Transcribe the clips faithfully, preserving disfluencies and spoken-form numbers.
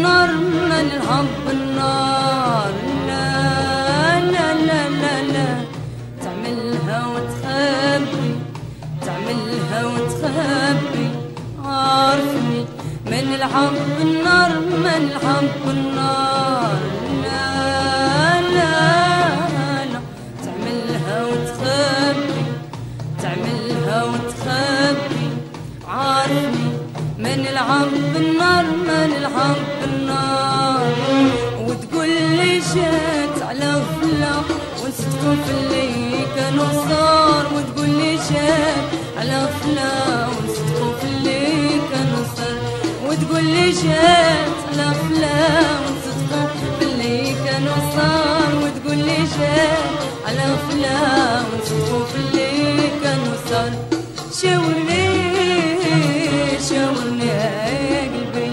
النار من الحب النار. لا لا لا لا لا تعملها وتخبي، تعملها وتخبي، عارفني من الحب النار من الحب النار. لا لا لا تعملها وتخبي، تعملها وتخبي، عارفني من الحب النار من الحب النار. وتقول لي جات على فلا ونصدقوا في اللي كانوا صار. وتقول لي جات على فلا ونصدقوا في اللي كانوا صار. وتقول لي جات على فلا ونصدقوا في اللي كانوا صار. وتقول لي جات على فلا ونصدقوا في اللي كانوا صار. شاورني شاورني يا قلبي،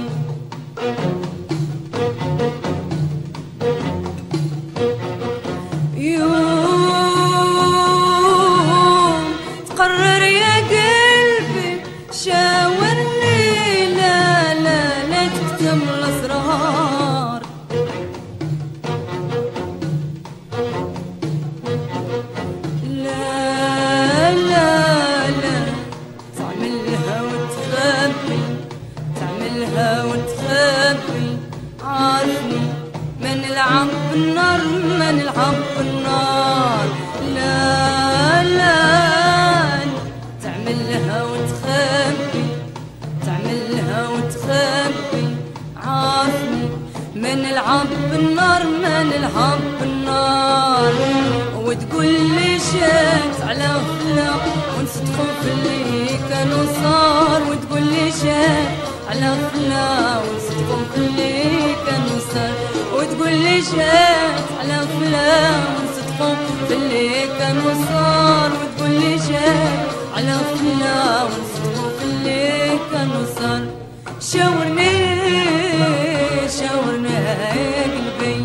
يوم تقرر يا قلبي شاورني. لا لا لا تكتم الأسرار. لا لا لا تعملها وتخبي، تعملها وتخبي، عارفني من الحب النار من الحب النار. لا لا تعملها وتخبي، تعملها وتخبي، عارفني من الحب النار من الحب النار. وتقول لي جات على فلا ونصدقوا في اللي كانوا صار. وتقول لي جات على فلا ونصدقوا في اللي كانوا صار. وتقول لي جات على فلا ونصدقوا في اللي كانوا صار. وتقول لي جات على فلا ونصدقوا في اللي كانوا صار. شاورني شاورني يا قلبي،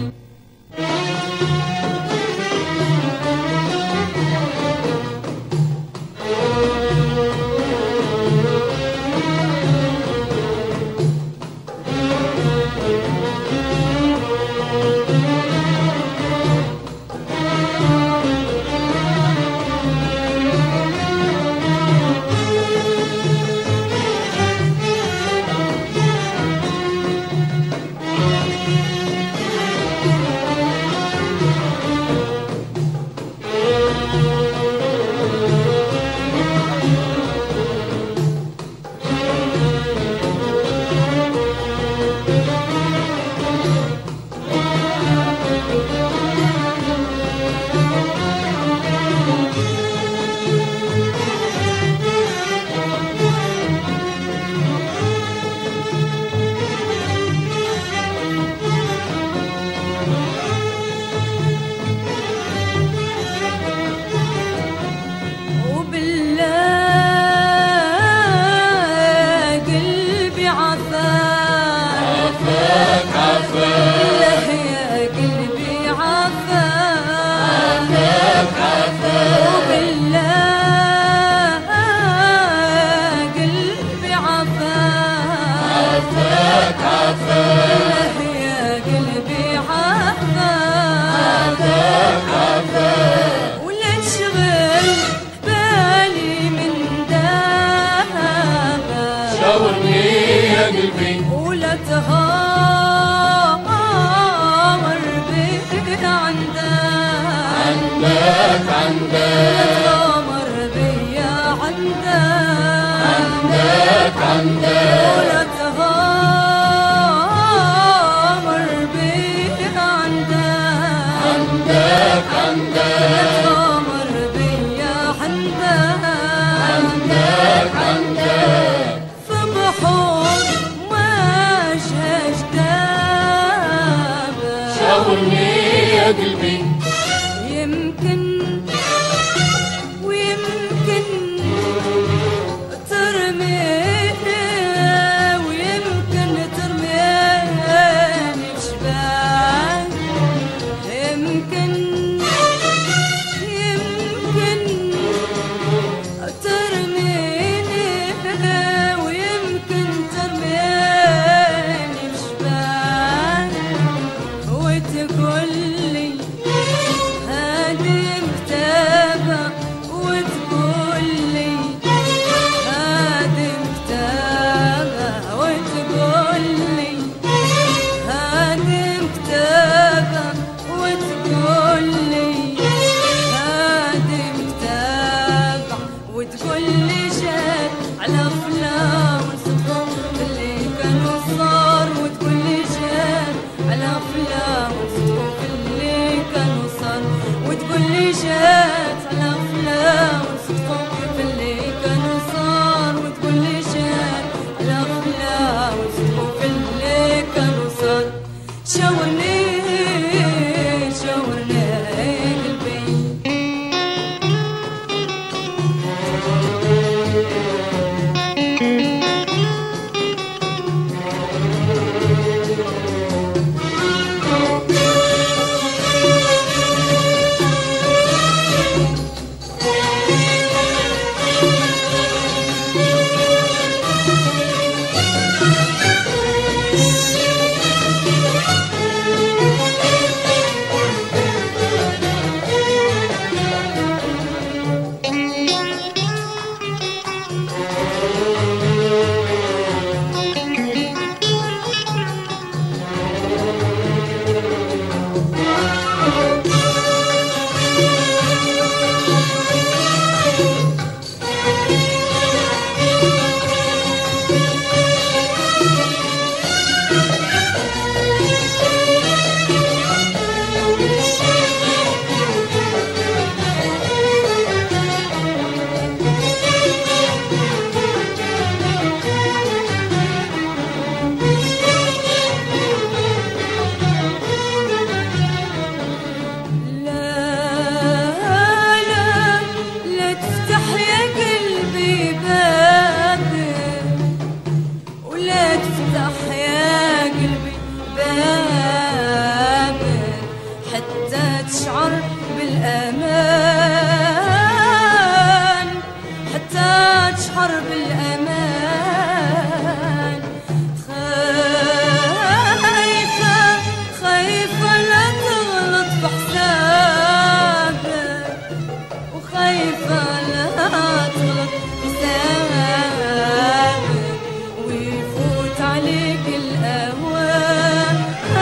ولا تغامر بك عندك عندك عندك تغامر بيا عندك عندك عندك ولا تغامر بك عندك عندك عندك تغامر بيا عندك عندك عندك في بحور شاورني يا قلبي، يمكن ويمكن ترميني ويمكن ترميني بشباك. يمكن يمكن ترميني ويمكن ترميني بشباك. تشاورني تشاورني قلبي. تشعر بالأمان، حتى تشعر بالأمان. خايفة خايفة لا تغلط بحسابك، وخايفة لا تغلط بحسابك، ويفوت عليك الأوان،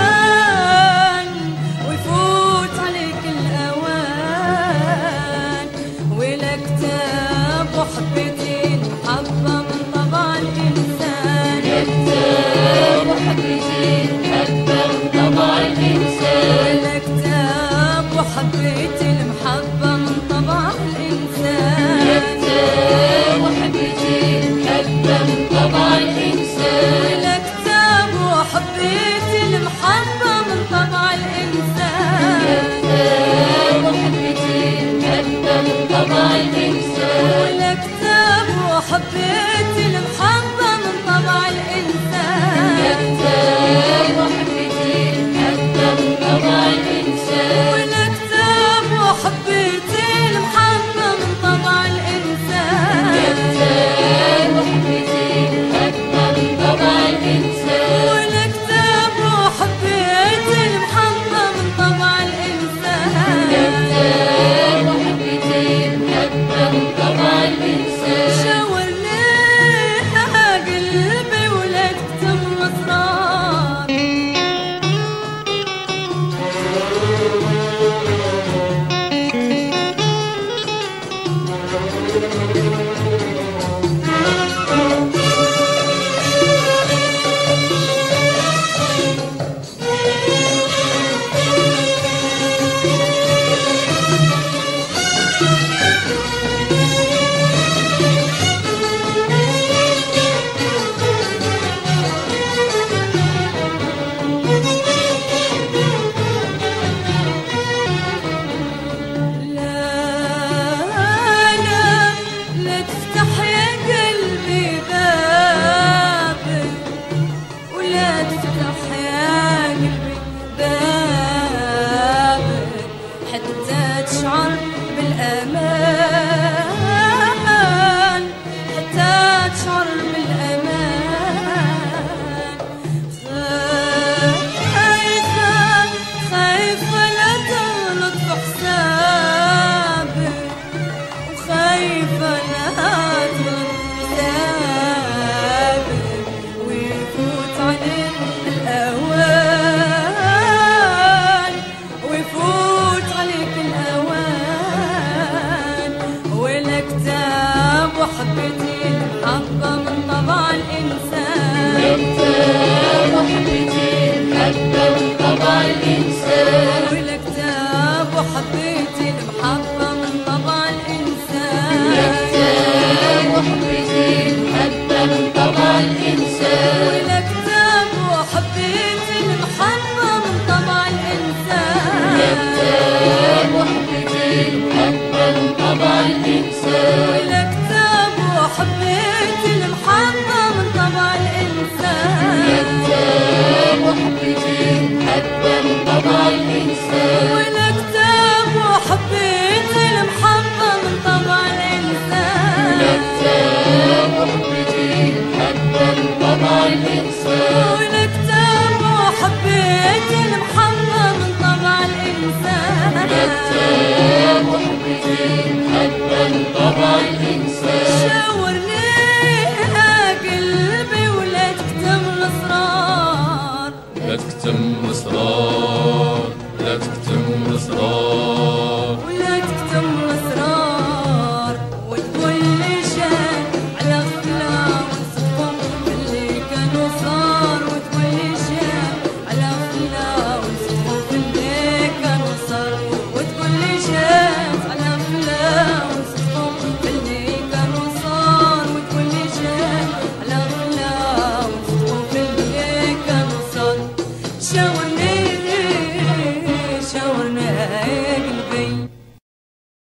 وحبيتي المحبة من طبع الإنسان. يا كتاب وحبيتي المحبة من طبع الإنسان. يا كتاب وحبيتي المحبة من طبع الإنسان. يا كتاب وحبيتي المحبة من طبع الإنسان. يا كتاب وحبيتي المحبة من طبع الإنسان. يا كتاب وحبيتي المحبة من طبع الإنسان. وحبيتي المحبة من طبع الإنسان. يا كتاب وحبيتي المحبة من طبع الإنسان. ولا كتاب وحبيتي المحبة من طبع الإنسان. يا كتاب وحبيتي المحبة من طبع الإنسان. ولا كتاب وحبيتي المحبة من طبع الإنسان. يا كتاب وحبيتي المحبة من طبع الإنسان. شاورني قلبي ولا تكتم أسرار. تشعر بالأمان، حتى تشعر بالأمان. خايفة خايفة لا تغلط بحسابك، وخايفة لا تغلط بحسابك، ويفوت عليك الأوان، ويفوت عليك الأوان. ولا كتاب وحبيتي المحبة من طبع الإنسان. يا كتاب وحبيتي المحبة من طبع الإنسان. ولا كتاب وحبيتي